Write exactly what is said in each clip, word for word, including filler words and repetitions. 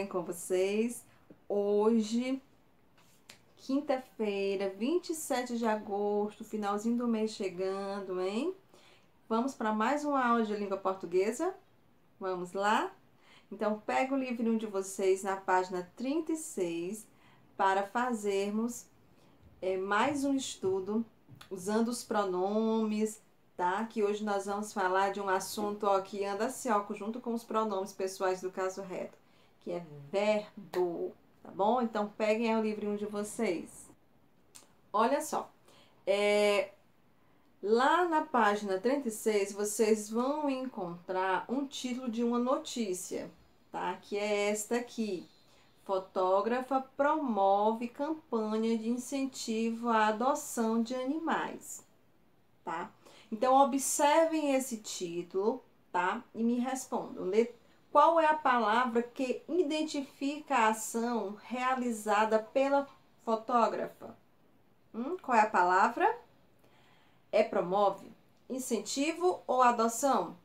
bem com vocês? Hoje, quinta-feira, vinte e sete de agosto, finalzinho do mês chegando, hein? Vamos para mais uma aula de língua portuguesa? Vamos lá? Então, pega o livrinho de vocês na página trinta e seis para fazermos é, mais um estudo usando os pronomes, tá? Que hoje nós vamos falar de um assunto ó, que anda assim, ó, junto com os pronomes pessoais do caso reto, que é verbo, tá bom? Então, peguem aí o livrinho de vocês. Olha só, é, lá na página trinta e seis, vocês vão encontrar um título de uma notícia, tá? Que é esta aqui. Fotógrafa promove campanha de incentivo à adoção de animais, tá? Então, observem esse título, tá? E me respondam. Qual é a palavra que identifica a ação realizada pela fotógrafa? Hum, qual é a palavra? É promove, incentivo ou adoção?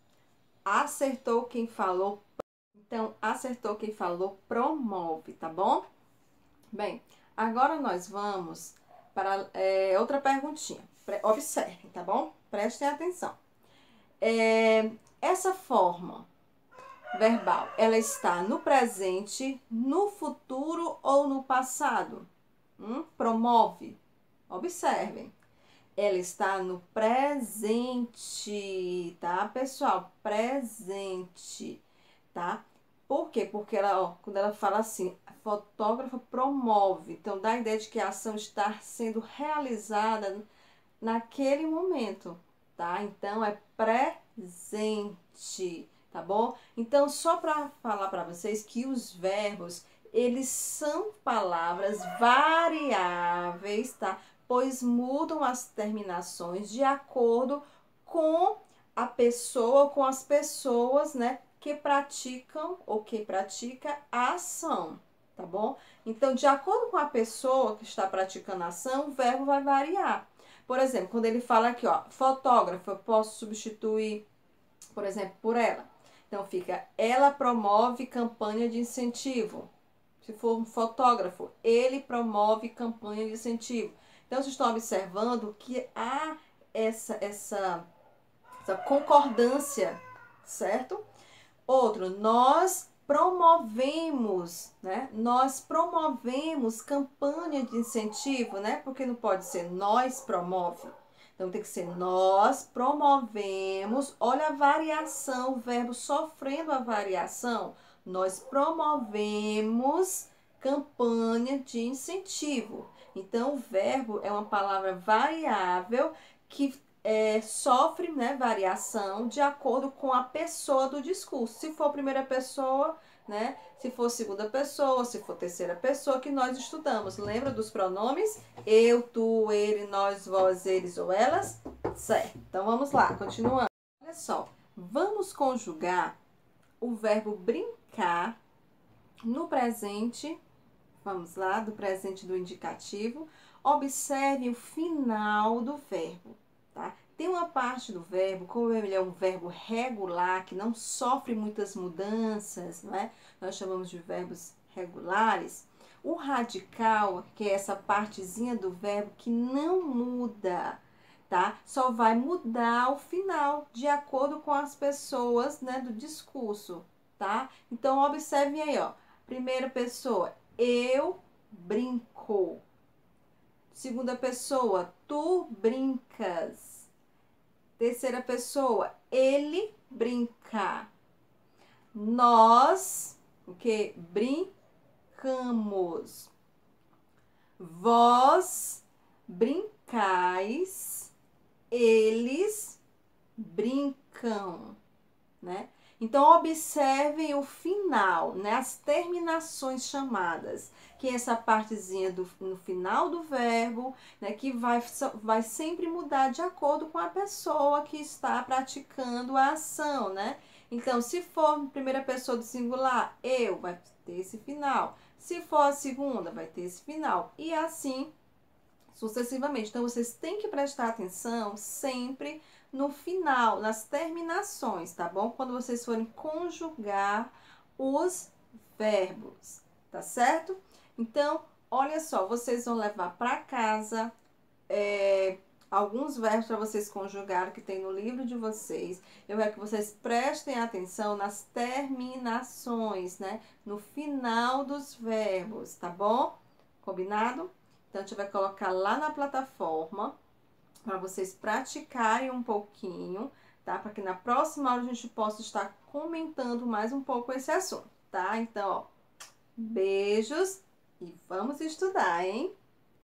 Acertou quem falou. Então, acertou quem falou promove, tá bom? Bem, agora nós vamos para é, outra perguntinha. Observem, tá bom? Prestem atenção. É, essa forma verbal, ela está no presente, no futuro ou no passado? Hum? Promove. Observem. Ela está no presente, tá, pessoal? Presente, tá? Por quê? Porque ela, ó, quando ela fala assim, a fotógrafa promove, então dá a ideia de que a ação está sendo realizada naquele momento, tá? Então é presente, tá bom? Então, só para falar para vocês que os verbos, eles são palavras variáveis, tá? Pois mudam as terminações de acordo com a pessoa, com as pessoas, né, que praticam ou que pratica a ação, tá bom? Então, de acordo com a pessoa que está praticando a ação, o verbo vai variar. Por exemplo, quando ele fala aqui, ó, fotógrafa, eu posso substituir, por exemplo, por ela. Então, fica, ela promove campanha de incentivo. Se for um fotógrafo, ele promove campanha de incentivo. Então, vocês estão observando que há essa, essa, essa concordância, certo? Outro, nós promovemos, né? Nós promovemos campanha de incentivo, né? Porque não pode ser nós promove. Então, tem que ser nós promovemos. Olha a variação, o verbo sofrendo a variação. Nós promovemos campanha de incentivo. Então, o verbo é uma palavra variável que é, sofre, né, variação de acordo com a pessoa do discurso. Se for primeira pessoa, né, se for segunda pessoa, se for terceira pessoa, que nós estudamos. Lembra dos pronomes? Eu, tu, ele, nós, vós, eles ou elas? Certo. Então, vamos lá, continuando. Olha só, vamos conjugar o verbo brincar no presente. Vamos lá, do presente do indicativo. Observe o final do verbo, tá? Tem uma parte do verbo, como ele é um verbo regular, que não sofre muitas mudanças, não é? Nós chamamos de verbos regulares. O radical, que é essa partezinha do verbo que não muda, tá? Só vai mudar o final, de acordo com as pessoas, né, do discurso, tá? Então, observem aí, ó. Primeira pessoa, eu brinco. Segunda pessoa, tu brincas. Terceira pessoa, ele brinca. Nós, o que? Brincamos. Vós brincais. Eles brincam, né? Então, observem o final, né? As terminações chamadas, que é essa partezinha do, no final do verbo, né? Que vai, vai sempre mudar de acordo com a pessoa que está praticando a ação, né? Então, se for primeira pessoa do singular, eu, vai ter esse final. Se for a segunda, vai ter esse final. E assim, sucessivamente. Então, vocês têm que prestar atenção sempre no final, nas terminações, tá bom? Quando vocês forem conjugar os verbos, tá certo? Então, olha só, vocês vão levar para casa é, alguns verbos para vocês conjugarem que tem no livro de vocês. Eu quero que vocês prestem atenção nas terminações, né? No final dos verbos, tá bom? Combinado? Então, a gente vai colocar lá na plataforma para vocês praticarem um pouquinho, tá? Para que na próxima aula a gente possa estar comentando mais um pouco esse assunto, tá? Então, ó, beijos e vamos estudar, hein?